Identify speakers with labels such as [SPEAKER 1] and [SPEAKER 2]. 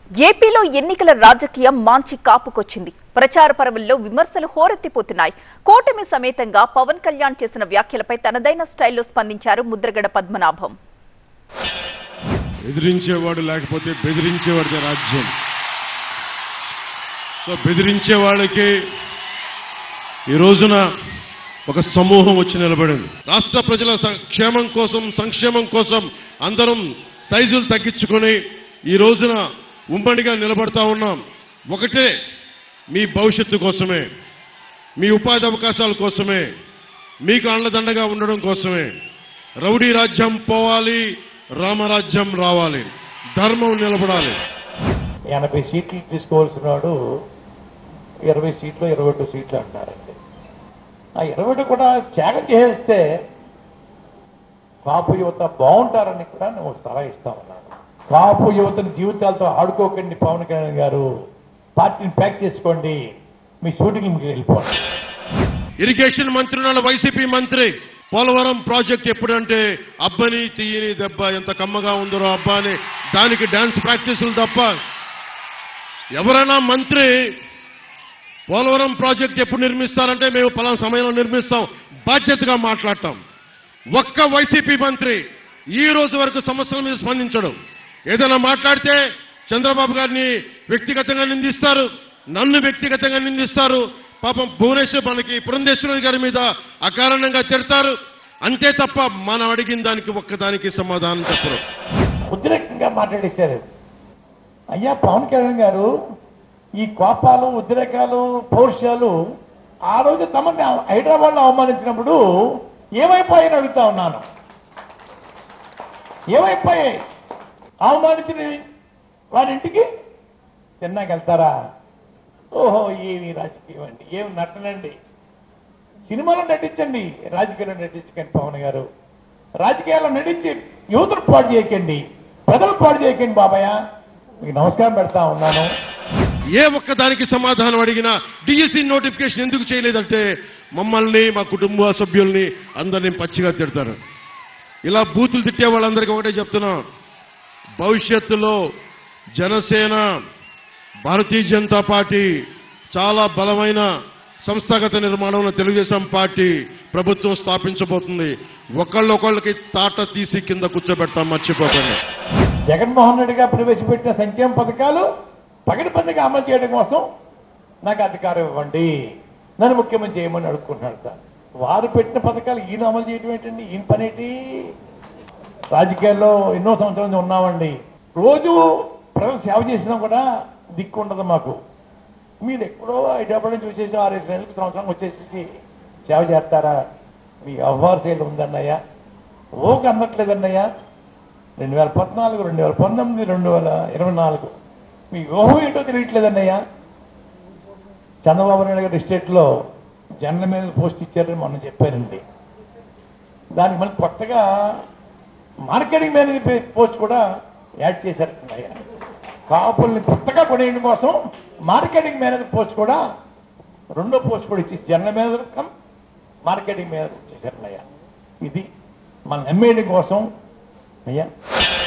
[SPEAKER 1] ఏపీలో ఎన్నికల రాజకీయం మాంచి కాపుకొచ్చింది. ప్రచార పర్వంలో విమర్శలు హోరెత్తిపోతున్నాయి. కూటమి సమేతంగా పవన్ కళ్యాణ్ చేసిన వ్యాఖ్యలపై తనదైన స్టైల్లో స్పందించారు ముద్రగడ పద్మనాభం.
[SPEAKER 2] ఎదిరించేవాడు లేకపోతే బెదిరించేవాడిదే రాజ్యం. సో బెదిరించే వాళ్ళకి ఈ రోజున ఒక సమూహం వచ్చి నిలబడింది. రాష్ట్ర ప్రజల క్షేమం కోసం, సంక్షేమం కోసం అందరం సైజులు తగ్గించుకొని ఈ రోజున ఉమ్మడిగా నిలబడతా ఉన్నాం. ఒకటే, మీ భవిష్యత్తు కోసమే, మీ ఉపాధి అవకాశాల కోసమే, మీకు అండదండగా ఉండడం కోసమే. రౌడీ రాజ్యం పోవాలి, రామరాజ్యం రావాలి, ధర్మం నిలబడాలి.
[SPEAKER 3] 80 సీట్లు తీసుకోవాల్సిన వాడు 20 సీట్లు 21 సీట్లు అంటారండి. ఆ 21 కూడా త్యాగం చేస్తే కాపు యువత బాగుంటారని కూడా నువ్వు సలహా ఇస్తా ఉన్నాను. కాపు యువతని జీవితాలతో ఆడుకోకండి. పవన్ కళ్యాణ్ గారు పార్టీని ప్యాక్ చేసుకోండి, మీ షూటింగ్ మీకు వెళ్ళిపోండి.
[SPEAKER 2] ఇరిగేషన్ మంత్రి ఉన్నాడు, వైసీపీ మంత్రి. పోలవరం ప్రాజెక్ట్ ఎప్పుడంటే అబ్బని తీయని దెబ్బ, ఎంత కమ్మగా ఉందో అబ్బా అని దానికి డాన్స్ ప్రాక్టీసులు తప్ప ఎవరైనా మంత్రి పోలవరం ప్రాజెక్ట్ ఎప్పుడు నిర్మిస్తారంటే మేము పలానా సమయంలో నిర్మిస్తాం, బాధ్యతగా మాట్లాడటం. ఒక్క వైసీపీ మంత్రి ఈ రోజు వరకు సమస్యల మీద స్పందించడం. ఏదైనా మాట్లాడితే చంద్రబాబు గారిని వ్యక్తిగతంగా నిందిస్తారు, నన్ను వ్యక్తిగతంగా నిందిస్తారు. పాపం భువనేశ్వర్ మనకి పురంధేశ్వరి గారి మీద అకారణంగా తిడతారు. అంతే తప్ప మనం అడిగిన దానికి ఒక్కదానికి సమాధానం చెప్పరు.
[SPEAKER 3] ఉద్రేకంగా మాట్లాడేశారు. అయ్యా పవన్ కళ్యాణ్ గారు, ఈ కోపాలు, ఉద్రేకాలు, పౌరుషాలు ఆ రోజు తమని హైదరాబాద్లో అవమానించినప్పుడు ఏమైపోయాయని అడుగుతా ఉన్నాను. ఏమైపోయాయి? అవమానించిన వారి ఇంటికి తిన్నాక వెళ్తారా? ఓహో, ఏమి రాజకీయం అండి, ఏమి నటనండి. సినిమాలో నటించండి, రాజకీయాల్లో నటించకండి. పవన్ గారు, రాజకీయాల్లో నటించి యువతను పాడు చేయకండి, ప్రజలు పాడు చేయకండి. బాబాయ్, మీకు నమస్కారం పెడతా ఉన్నాను.
[SPEAKER 2] ఏ ఒక్కదానికి సమాధానం అడిగినా డిఎస్సి నోటిఫికేషన్ ఎందుకు చేయలేదంటే మమ్మల్ని, మా కుటుంబ సభ్యుల్ని అందరినీ పచ్చిగా తిడతారు. ఇలా బూతులు తిట్టే వాళ్ళందరికీ ఒకటే చెప్తున్నాం, భవిష్యత్తులో జనసేన, భారతీయ జనతా పార్టీ చాలా బలమైన సంస్థాగత నిర్మాణంలో తెలుగుదేశం పార్టీ ప్రభుత్వం స్థాపించబోతుంది. ఒకళ్ళొకళ్ళకి తాట తీసి కింద కూర్చోబెడతాం, మర్చిపోకండి.
[SPEAKER 3] జగన్మోహన్ రెడ్డి గారు ప్రవేశపెట్టిన సంక్షేమ పథకాలు పకడ్బందీగా అమలు చేయడం కోసం నాకు అధికారం ఇవ్వండి, నన్ను ముఖ్యమంత్రి చేయమని అడుక్కుంటున్నాడు సార్. వారు పెట్టిన పథకాలు ఈయన అమలు చేయడం ఏంటండి? ఈయన పనేటి? రాజకీయాల్లో ఎన్నో సంవత్సరాల నుంచి ఉన్నామండి. రోజు ప్రజలు సేవ చేసినా కూడా దిక్కు ఉండదు మాకు. మీరు ఎక్కడో హైదరాబాద్ నుంచి వచ్చేసి 6 నెలలకు సంవత్సరం వచ్చేసి సేవ చేస్తారా? మీ వ్యవహార శైలి ఉందన్నయ్యా, ఓకే అందట్లేదన్నయ్యా. 2014, 2019, 2024 మీ వ్యూహం ఏంటో తెలియట్లేదన్నయ్యా. చంద్రబాబు నాయుడు గారి ఎస్టేట్లో జనరల్ మేనేజర్ పోస్ట్ ఇచ్చారని మొన్న చెప్పారండి. దానికి మళ్ళీ కొత్తగా మార్కెటింగ్ మేనేజర్ పోస్ట్ కూడా యాడ్ చేశారన్నయ్యా. కాపుల్ని కొత్తగా కొనేయడం కోసం మార్కెటింగ్ మేనేజర్ పోస్ట్ కూడా, రెండో పోస్ట్ కూడా ఇచ్చేసి general manager cum marketing manager ఇచ్చేసారన్నయ్యా. ఇది మన ఎమ్మెల్యే కోసం అయ్యా.